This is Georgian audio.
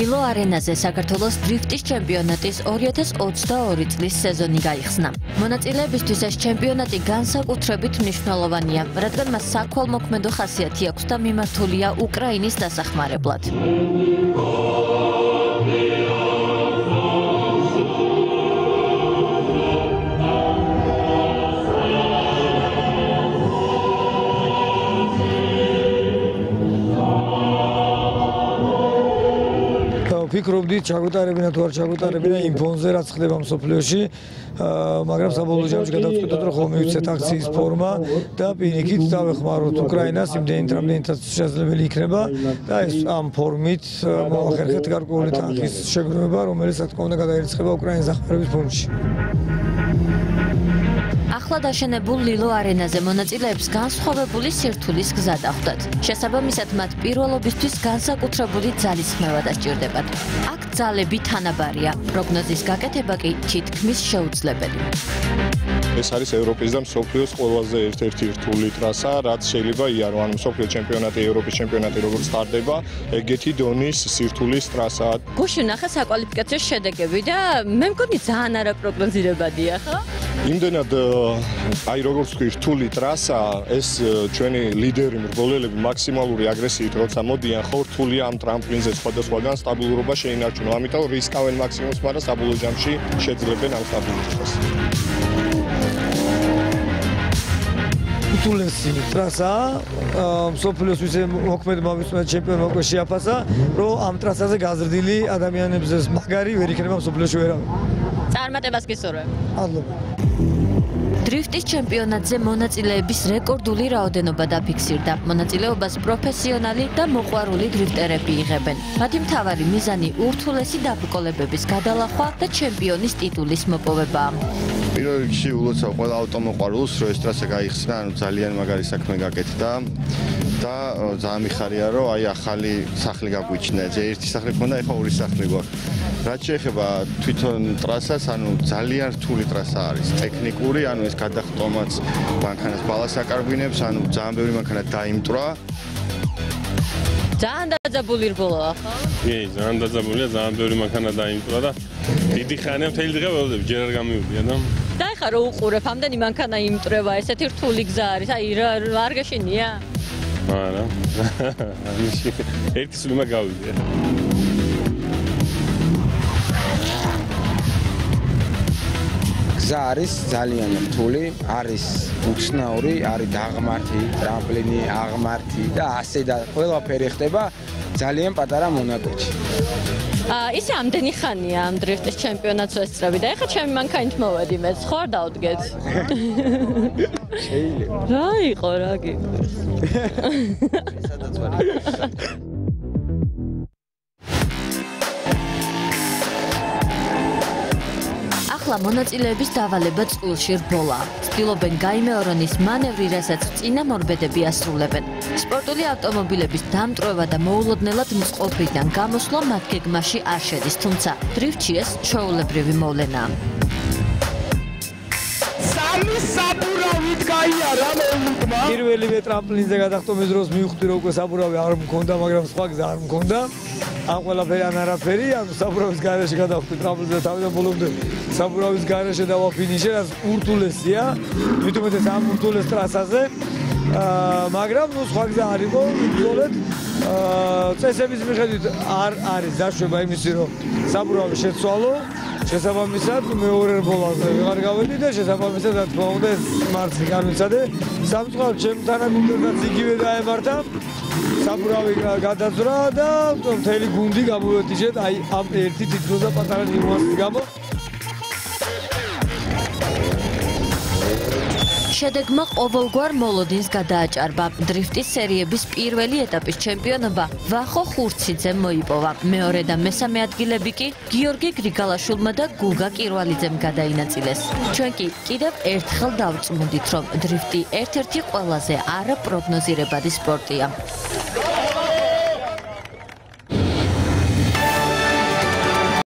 ლილო არენაზე საქართველოს დრიფტის ჩემპიონატის 2022 წლის სეზონი გაიხსნა. მონაწილეებისთვის ეს ჩემპიონატი განსაკუთრებით მნიშვნელოვანია, რადგან მას საქველმოქმედო ხასიათი აქვს და მიმართულია უკრაინის დასახმარებლად. ფიქრობდი ჩაგვეტარებინა თუ არ ჩაგვეტარებინა იმ ფონზე რაც ხდება მსოფლიოში, მაგრამ საბოლოო ჯამში გადავწყვიტეთ რომ ხომ მივცეთ აქციის ფორმა და პირიქით დავეხმაროთ უკრაინას იმდენით რამდენითაც შესაძლებელი იქნება და ეს ამ ფორმით მოახერხეთ გარკვეული თანხის შეგროვება, რომელიც რა თქმა უნდა გადაირიცხება უკრაინის დახმარების ფონდში. ახლა დაშენებულ ლილო არენაზე მონაწილეებს განსხვავებული სირთულის გზა დახვდათ. შესაბამისად, მათ პირველობისთვის განსაკუთრებული ძალისხმევა დასჭირდებათ. აქ ძალები თანაბარია, პროგნოზის გაკეთება კი თითქმის შეუძლებელი. ეს არის ევროპის და მსოფლიოს ყველაზე ერთ-ერთი რთული ტრასა, რაც შეიძლება იარო, ანუ მსოფლიო ჩემპიონატი, ევროპის ჩემპიონატი როგორც სტარტდება, ეგეთი დონის სირთულის ტრასაა. გუშინ ნახე საკვალიფიკაციო შედეგები და მე მგონი ძალიან არაპროგნოზირებადია, ხო? იმდენად აი როგორც ვთქვი, რთული ტრასა, ეს ჩვენი ლიდერი მრბოლელები მაქსიმალური აგრესიით როცა მოდიან, ხო რთულია ამ ტრამპლინზე სხვადასხვაგან სტაბილურობა შეინარჩუნო. ამიტომ რისკავენ მაქსიმუმს, მაგრამ საბოლოო ჯამში შეძლებენ ამ სტაბილურობას. უთულესი ტრასაა, მსოფლიოს ვისე მოქმედმა ჩემპიონმა უკვე შეაფასა, რომ ამ ტრასაზე გაზრდილი ადამიანებზე მაგარი ვერ იქნება მსოფლიოში ვერავინ. წარმატებას გისურვებ. მადლობა. დრიფტის ჩემპიონატზე მონაწილეების რეკორდული რაოდენობა დაფიქსირდა. მონაწილეობას პროფესიონალი და მოყვარული დრიფტერები იღებენ. მათი მთავარი მიზანი ურთულესი დაბრკოლებების გადალახვა და ჩემპიონის ტიტულის მოპოვებაა. პირველ რიგში ულოცავ ყველა ავტომოყვარულს, რომ ეს ტრასა გაიხსნა, ანუ ძალიან მაგარი საქმე გაკეთდა და ძალიან მიხარია, რომ აი ახალი სახლი გაგვიჩნდა. ერთი სახლი ქონდა, ეხლა ორი სახლი გვაქვს. რაც შეეხება თვითონ ტრასას, ანუ ძალიან რთული ტრასა არის, ტექნიკური, ანუ ეს გადახტომაც მანქანას ბალას აკარგვინებს, ანუ ძალიან ბევრი მანქანა დაიმტვრა. ძალიან დაძაბული რბოლაა, ხო? კი, ძალიან დაძაბულია, ძალიან ბევრი მანქანა დაიმტვრა და დიდი ხანია მთელი დღე ველოდები, ჯერ არ გამივიდია და და ეხლა რო უყურებ, ამდენი მანქანა იმტრება, ესეთი რთული გზა არის, აი არ გაშენია? არა. ერთი სულ მაგავიდია. გზა არის ძალიან რთული, არის უცნაური, არის დაღმართი, ტრამპლინი, აღმართი და ასე და ყველაფერი ხდება ძალიან პატარა მონაკვეთში. ისე ამდენი ხანია ამ დრიფტის ჩემპიონატს ვესწრები და ეხლა ჩემი მანქანით მოვედი მეც, ხო არ დავდგეთ? შეიძლება. რა იყო რა გიყვარს? სადაც ვარ. ახლა მონაწილეების დავალება წყვილში რბოლა. ცდილობენ გაიმეორონ ის მანევრი, რასაც წინამორბედები ასრულებენ. სპორტული ავტომობილების დამტვრევა და მოულოდნელად მწყობრიდან გამოსვლა მათ გეგმაში არ შედის, თუმცა დრიფტში ეს ჩვეულებრივი მოვლენაა. სამი საბურავით გაიარა მეუნიკმა. პირველივე ტრამპლინზე გადახტომის დროს მივხვდი, რომ უკვე საბურავი არ მქონდა, მაგრამ სხვა გზა არ მქონდა. ამ ყველაფერი ან არაფერი, ანუ საბურავის გარეშე გადავხვდი ტრამპლინზე თავიდან ბოლომდე საბურავის გარეშე დავაფინიშე, რაც ურთულესია, მithumetes ამ ურთულეს ტრასაზე. მაგრამ ნუ სხვა გზა არ იყო, ბოლოდ წესების მიხედვით არ არის დაშვება იმისი, რომ საბურავი შეცვალო. შესაბამისად მეორე რბოლაზე ვეღარ გავედი და შესაბამისად რა თქმა უნდა ეს მარცხი განვიცადე. სამწუხაროდ ჩემთანაგუნდელსაც იგივე დაემართა. საბურავი გადაძრა და მთელი გუნდი გამოვეთიშეთ აი ამ ერთი თითქოს და პატარა ნიუანსის გამო. შედეგმა ყოველგვარ მოლოდინს გადააჭარბა. დრიფტის სერიების პირველი ეტაპის ჩემპიონობა ვახო ხურციძემ მოიპოვა. მეორე და მესამე ადგილები კი გიორგი გრიგალაშვილმა და გუგა კირვალიძემ გადაინაწილეს. ჩვენ კი კიდევ ერთხელ დავწმუნდით, რომ დრიფტი ერთ-ერთი ყველაზე არაპროგნოზირებადი სპორტია.